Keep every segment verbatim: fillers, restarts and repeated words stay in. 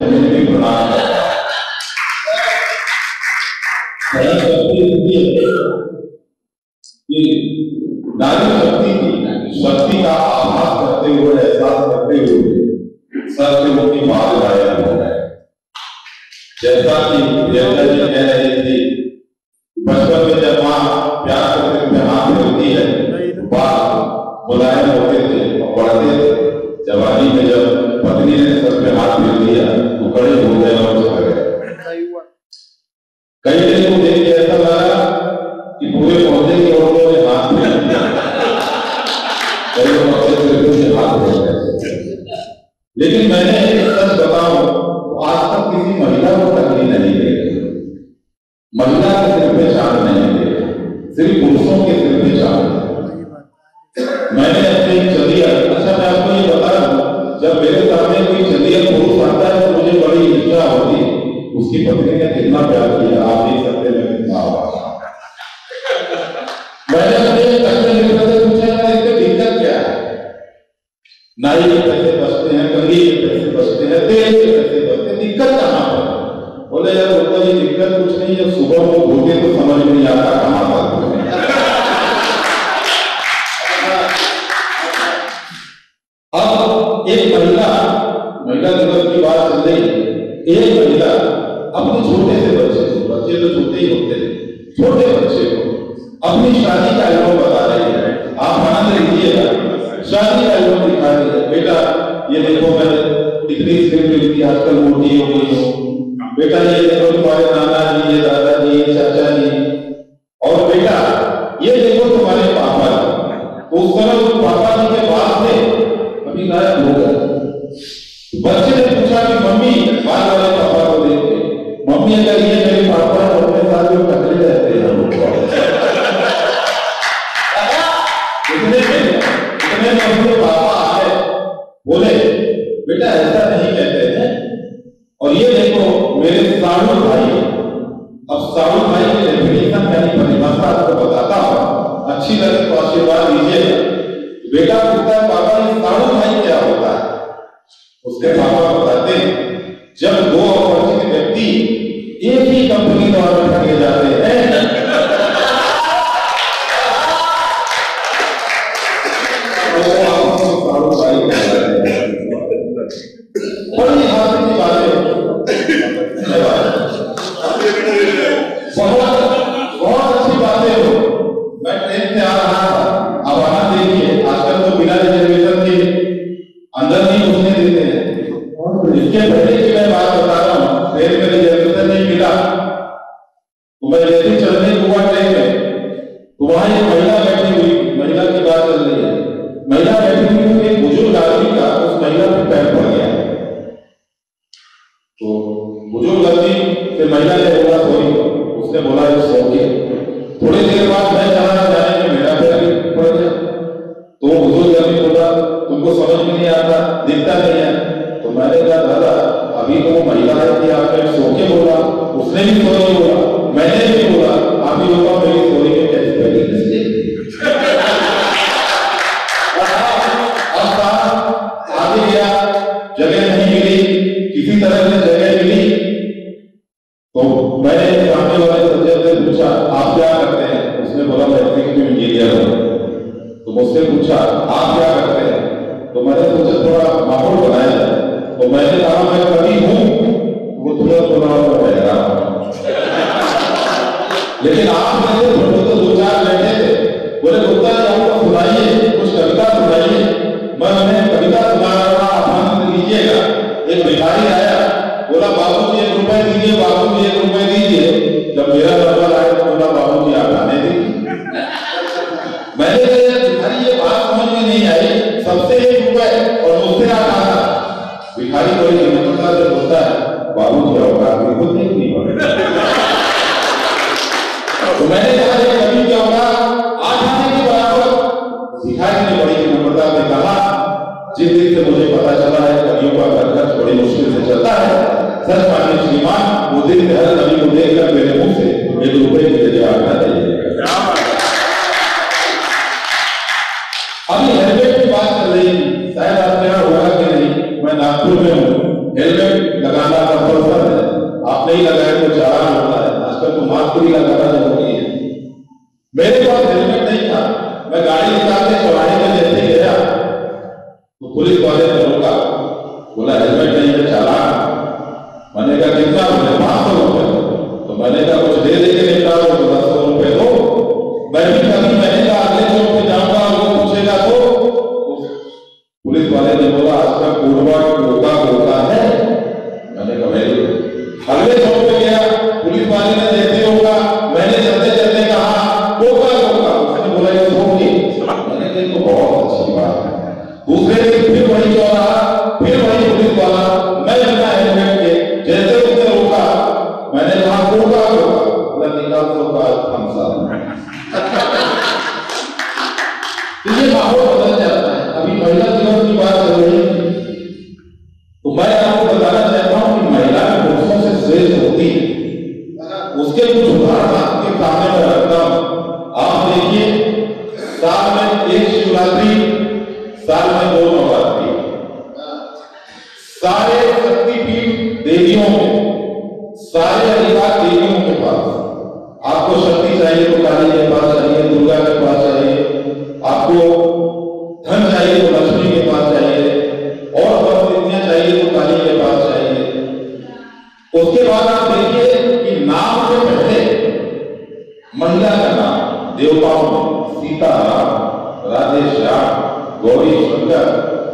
नारी शक्ति की शक्ति का आभास करते हुए, एहसास करते हुए सर से मुक्ति बाल गायब हो गए। जैसा कि प्रियंका जी कह रही थी, बचपन में जब माँ प्यार करते हुए हाथ मिलती है तो बाल मुलायम होते थे और बढ़ते थे। जवानी में जब पत्नी ने सर पे हाथ मिल दिया तो कड़े हो गए और चढ़ गए। कई दिन को देख के ऐसा लगा कि पूरे पौधे की औरतों ने हाथ में लिया, कई पौधे से हाथ मिल गए। लेकिन मैंने एक सच बताऊं तो आज तक किसी महिला को तकलीफ नहीं दी। महिला के सिर पे चांद नहीं थे, सिर्फ पुरुषों के सिर पे चांद। मैंने अपनी चलिया, अच्छा मैं आपको ये बता दूं, जब मेरे सामने कोई चलिया पुरुष आता है तो मुझे बड़ी इच्छा होती है उसकी पत्नी ने कितना प्यार किया, आप देख सकते हैं मैं कितना आवाज। मैंने अपने कच्चे मित्र से पूछा था इसके दिक्कत क्या है। नाई के पैसे बचते हैं, कंघी के पैसे बचते हैं, तेल के पैसे बचते हैं, दिक्कत कहाँ पर? बोले यार बोलता ये दिक्कत कुछ नहीं है, सुबह को धोते तो समझ नहीं आता कहाँ पर। अब एक महिला, महिला दिवस की बात चल रही है, एक महिला अपने छोटे से बच्चे को, बच्चे तो छोटे ही होते हैं, छोटे बच्चे को अपनी शादी का एल्बम बता रही है। आप आनंद लीजिएगा, शादी का एल्बम दिखा रही है। बेटा ये देखो मैं कितनी स्लिम थी, आजकल मोटी हो गई हो। बेटा ये देखो तुम्हारे नाना जी, ये दादा जी, ये चाचा जी, और बेटा ये देखो तुम्हारे पापा जी। तो उस समय जो पापा जी के बात थे अभी गायब हो गए। बच्चे ने पूछा कि मम्मी, बाल वाले पापा को देख के, मम्मी अगर ये मेरे पापा है अपने साथ जो टकरे रहते हैं इतने इतने में पापा आए, बोले बेटा ऐसा नहीं कहते हैं, और ये देखो मेरे साड़ू भाई। अब साड़ू भाई की डेफिनेशन यानी परिभाषा आपको बताता हूं, अच्छी तरह से आशीर्वाद दीजिएगा। बेटा पूछता है पापा ये साड़ू भाई क्या होता है? उसके पापा बताते हैं जब दो अपरिचित व्यक्ति एक ही कंपनी द्वारा ठगे जाते हैं तो आपको साड़ू भाई कहते हैं। बड़ी हाथ की बातें, बहुत बहुत अच्छी बातें हो। मैं ट्रेन से आ रहा था, अब वहां देखिए आजकल तो बिना रिजर्वेशन के अंदर नहीं घुसने देते हैं। इसके पहले की मैं बात बता रहा हूँ, ट्रेन में रिजर्वेशन नहीं मिला तो मैं जैसे चलने हुआ ट्रेन में तो वहां एक महिला बैठी हुई, महिला की बात चल रही है, महिला बैठी हुई, एक बुजुर्ग आदमी का उस महिला पे पैर पड़ गया। तो बुजुर्ग आदमी से महिला ने बोला सॉरी, उसने बोला ये सो गया। थोड़ी देर बाद मैं चला जाने में मेरा पैर पड़ गया। तो बुजुर्ग आदमी बोला तुमको समझ में नहीं आता, दिखता नहीं है। तो मैंने कहा दादा अभी तो वो महिला है कि आपने सो के बोला, उसने भी सॉरी बोला, मैंने भी बोला, आप ही लोग मेरी सॉरी में कैसे पहले आगे गया, जगह नहीं मिली, किसी तरह से जगह मिली तो मैंने सामने वाले सज्जन से पूछा आप क्या करते हैं? उसने बोला मैं एग्जीक्यूटिव इंजीनियर हूं। तो मुझसे पूछा आप क्या करते हैं? तो मैंने सोचा थोड़ा माहौल बनाया जाए, तो मैंने कहा मैं कभी हूं, वो थोड़ा थोड़ा बह रहा हूं। लेकिन आप में से थोड़े तो दो चार बैठे थे, बोले गुप्ता जी आपको सुनाइए, कुछ कविता सुनाइए। मैं उन्हें कविता सुना रहा, आप आनंद लीजिएगा। एक भिखारी आया, बोला बाबू जी एक रुपए दीजिए, बाबू जी एक रुपए दीजिए। जब मेरा नंबर आया तो बोला बाबू जी आप आने दीजिए। मैंने भिखारी ये बात समझ में नहीं आई, सबसे एक रुपए और दूसरे आप आता। भिखारी कोई निम्नता से बोलता है बाबू जी औकात भी खुद नहीं की। तो मैंने कहा ये कभी क्या होगा आठ आने के बराबर। भिखारी ने बड़ी निम्नता से कहा जिस दिन से मुझे पता चला है कवियों का घर खर्च बड़ी मुश्किल से चलता है, सच मानिए श्रीमान वो दिन हर कवि को देखकर मेरे मुंह से एक रुपए की जगह आना चाहिए। अभी हेलमेट की बात चल रही थी, शायद आपके यहाँ होगा कि नहीं, मैं नागपुर में हूँ। हेलमेट लगाना नहीं लगाए तो चालान होता है। आजकल तो मास्क भी लगाना जरूरी है। मेरे पास हेलमेट नहीं था, मैं गाड़ी निकाल के चौराहे में जैसे गया तो पुलिस वाले ने रोका, बोला हेलमेट नहीं है चालान। मैंने कहा कितना? बोले पाँच सौ रुपये। तो मैंने कहा कुछ दे दे के निपटा दो, तो दस सौ रुपये दो। मैं भी कभी मैंने कहा अगले चौक पे जाऊंगा, वो पूछेगा तो पुलिस वाले ने बोला आपका कोडवर्ड कोका कोका है। मैंने कहा वेरी गुड। अगले चौक पे गया, पुलिस वाले ने जैसे रोका, मैंने चलते चलते कहा कोका कोका। उसने बोला ये होगी। मैंने कहा तो बहुत अच्छी बात है। दूसरे दिन फिर वही चौराहा, फिर वही पुलिस वाला, मैं बिना हेलमेट के, जैसे उसने रोका मैंने कहा कोका कोका। बोला निकाल तो थम्स अप। ये माहौल बदल जाता है। अभी महिला दिवस की बात हो रही है, तो मैं आपको बताना चाहता हूं कि महिला पुरुषों से श्रेष्ठ होती है। उसके कुछ उदाहरण आपके सामने में रखता हूं। आप देखिए, साल में एक शिवरात्रि, साल में दो नवरात्रि, सारे शक्तिपीठ देवियों में, सारे अधिकार देवियों के पास। आपको शक्ति चाहिए तो काली के पास चाहिए, दुर्गा के पास चाहिए, आपको धन चाहिए तो लक्ष्मी के पास चाहिए, और वरसिद्धियां चाहिए तो काली के पास चाहिए। उसके बाद आप देखिए कि नाम से पहले महिला का नाम देवताओं में सीताराम, राधे श्याम, गौरी शंकर,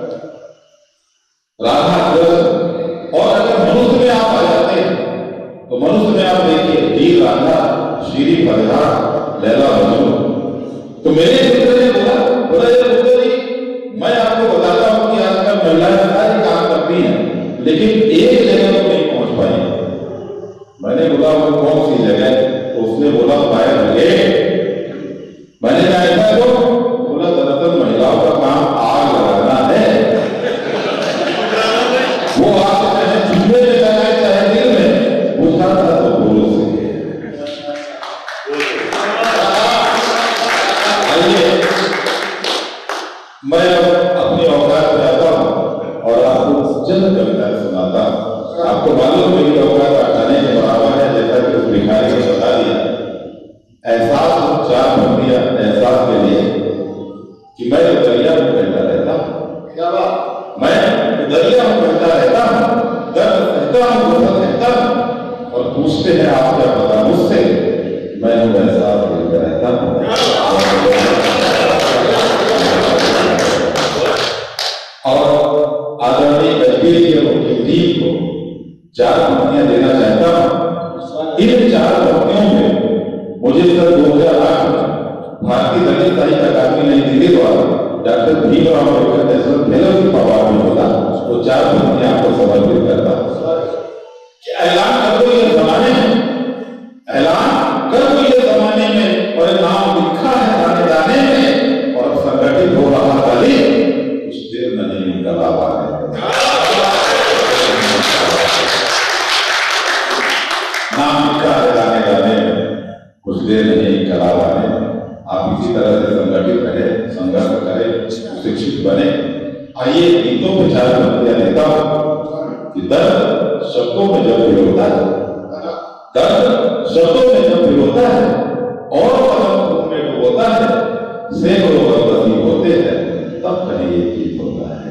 राधा कृष्ण। और अगर मनुष्य में आप आ जाते हैं तो मनुष्य में आप देखिए हीर राधा, श्री फरहाद, लैला मजनू। तो मेरे मित्र ने बोला बोला ये मित्र जी, मैं आपको बताता हूं कि आजकल महिलाएं सारी काम करती हैं, लेकिन एक जगह तो नहीं पहुंच पाई। मैंने बोला वो कौन सी जगह? तो उसने बोला फायर ब्रिगेड। मैंने कहा ऐसा तो? बोला दरअसल महिलाओं का काम आग लगाना है। वो आग चाहे चूल्हे में लगाए चाहे दिल में, बुझाता तो बोलो से। मैं अपनी औकात पे आता हूं और आपको चंद कविता सुनाता हूं। आपको मालूम मेरी औकात हटाने के बराबर है, जैसा कि उस भिखारी ने बता दिया। एहसास चार भक्तियां एहसास के लिए कि मैं दरिया में बहता रहता हूं। क्या बात? मैं दरिया में बहता रहता हूं, दर्द सहता हूं, गुस्सा सहता हूं, और पूछते हैं आप क्या पता मुझसे, मैं एहसास करता रहता हूं। और आदरणीय टीम को चार पंक्तियां देना चाहता हूं। इन चार पंक्तियों में मुझे सन दो हजार आठ में भारतीय दलित साहित्य अकादमी नई दिल्ली द्वारा doctor Bhimrao Ambedkar national fellowship award मिला। वो चार पंक्तियां आपको समर्पित करता हूं। ऐलान कर दो ये जमाने में, ऐलान कर दो ये जमाने में, और नाम लिखा है दाने दाने में, और संगठित हो रहा दलित कुछ देर नहीं इनकलाब आने। नाम लिखा है दाने दाने में, कुछ देर नहीं इनकलाब आने। आप इसी तरह से संगठित रहे, संघर्ष करें, शिक्षित बने। आइए गीतों पे चार पंक्तियां देता हूं कि दर्द शब्दों में जब भिगोता है, दर्द शब्दों में जब भिगोता है और कदम खून में डुबोता है, सैकड़ों बरसी होते हैं, तब कहीं ये गीत होता है।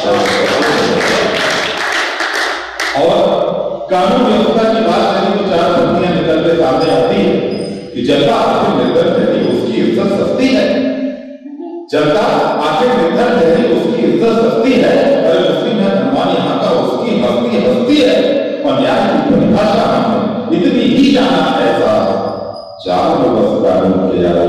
और कानून व्यवस्था की बात करें तो चार पंक्तियां निकल के सामने आती है कि जनता आखिर निर्धन ठहरी, उसकी इज्जत सस्ती है। जनता आखिर निर्धन ठहरी, उसकी इज्जत सस्ती है। अरे मुस्लिम है धनवान यहाँ का, उसकी हस्ती हस्ती है। और न्याय की परिभाषा हमने इतनी ही जाना ऐसा चार लोग बस कानून के यार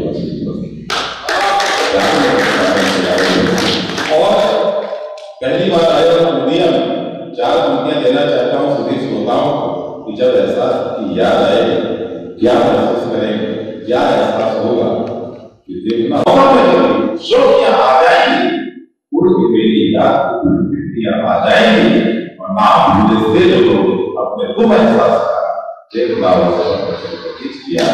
और पहली बार आया हूं दुनिया में, चार पंक्तियां देना चाहता हूं सभी श्रोताओं को कि जब एहसास की याद आए क्या महसूस करेंगे, क्या एहसास होगा कि देखना शोकियां आ जाएंगी, उड़ के मेरी याद आ जाएंगी, और नाम भूले से जो लोग अपने तुम एहसास का देखना किया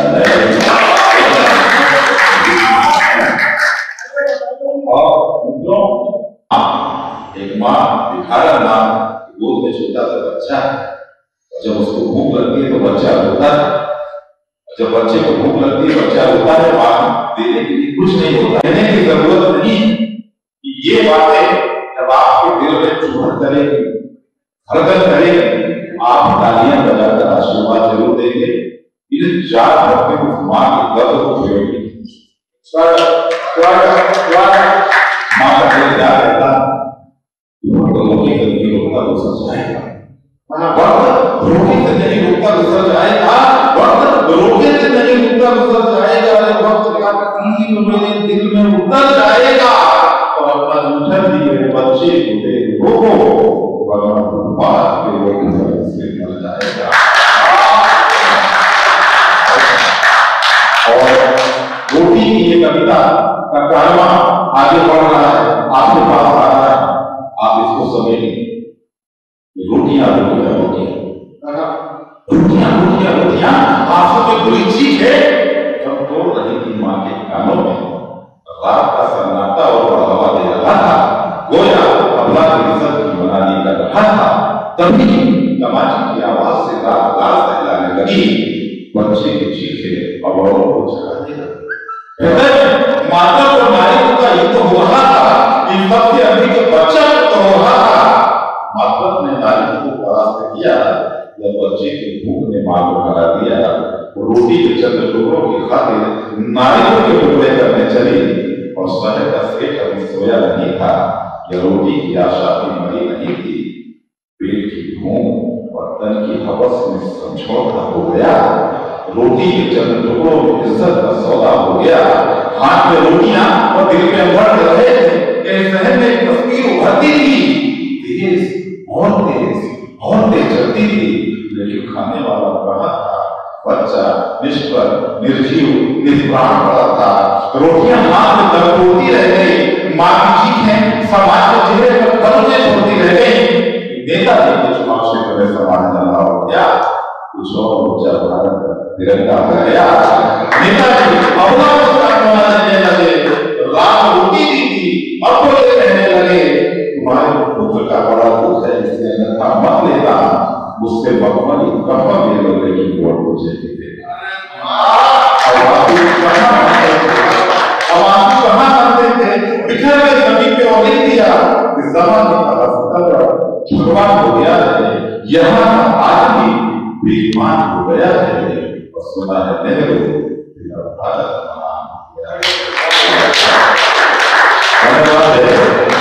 और एक माँ भिखारा नाम गोद में छोटा सा बच्चा है, और जब उसको भूख लगती है तो बच्चा रोता है, जब बच्चे को भूख लगती है बच्चा रोता है, बात देने के लिए कुछ नहीं होता, देने की जरूरत नहीं। ये बातें जब आपके दिल में चुभन करेगी, हरकत करेगी, आप तालियां बजाकर आशीर्वाद जरूर देंगे। इन चार भक्ति को मां के दर्द को जोड़ेगी। मां का दिल क्या कहता रोटी से नहीं रोकता तो सच जाएगा, वक्त रोटी से नहीं रोकता तो सच जाएगा, वक्त रोटी से नहीं रोकता तो सच जाएगा, वक्त क्या कहीं मेरे दिल में उतर जाएगा और अपना जूठा दिए बच्चे को दे रोको भगवान के वो से मर जाएगा। और रोटी की ये कविता का कारवा आगे बढ़ रहा है, आपके पास आ रहा है, आप इसको समेटें। रोटियां रोटियां रोटियां रोटियां रोटियां रोटियां आंखों में बुरी चीज है जब तोड़ रही थी मां के कानों में, रात का सन्नाटा और बढ़ावा दे रहा था, गोया अल्लाह की सब्जी बनाने कर रहा था, तभी तमाची की आवाज से रात लाश सहलाने लगी, बच्चे की चीखें और औरों को जगाने लगी। माता और नारी का युद्ध हो रहा था, इन सबसे अधिक बच्चा तो हो रहा था। माता ने नारी को परास्त किया, जब बच्चे की भूख ने मां को हरा दिया, रोटी के चंद टुकड़ों की खातिर नारियों के टुकड़े करने चली और शहर का सेठ अभी सोया नहीं था, यह रोटी की आशा भी मरी नहीं थी। पेट की भूख और तन की हवस में समझौता हो गया, रोटी के चंद टुकड़ों में इज्जत का सौदा हो गया। हाथ में रोटियां और दिल में मर्द रहे थे, शहर में एक तस्वीर उभरती थी, तेज और तेज और तेज चलती थी, लेकिन खाने वाला कहाँ था? बच्चा निष्पर निर्जीव निष्प्राण पड़ा था। रोटियां हाथ में दबोती रह गई, मां की चीखें समाज के चेहरे पर कलमे छोड़ती रह गई। नेताजी के चुनाव क्षेत्र में समाज जला हो गया, कुछ और ऊंचा भारत का तिरंगा हो गया। नेताजी अपना पुस्तक देने लगे, राम रोटी दी थी अब वो ये कहने लगे, तुम्हारे पुत्र का बड़ा दुख है, इससे अन्यथा मत लेना, उससे मखमली कफन ले लो, लेकिन वोट मुझे नहीं देना। अब आप कहाँ करते थे, बिखर गए जमीन पे और नहीं दिया, इस जमाने का भगवान हो गया है, यहाँ आदमी बेईमान हो गया है और सुना है नेहरू भारत महान हो गया है।